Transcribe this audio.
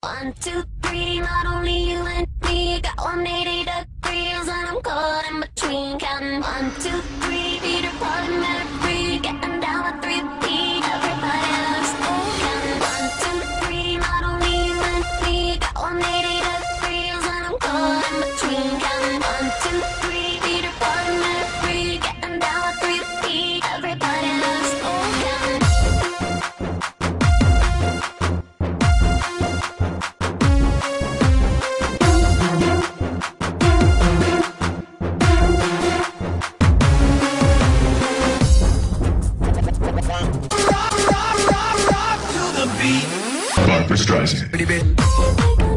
One, two, three, not only you and me. Got 180 degrees and I'm caught in between. Counting one, two, three, feet apart and they're free. Getting down with 3 feet, everybody loves cool. Counting one, two, three, not only you and me. Got 180 degrees and I'm caught in between. Counting one, two, three, feet apart and they're free. Getting down with 3 feet, everybody loves cool. Counting. Barbra Streisand.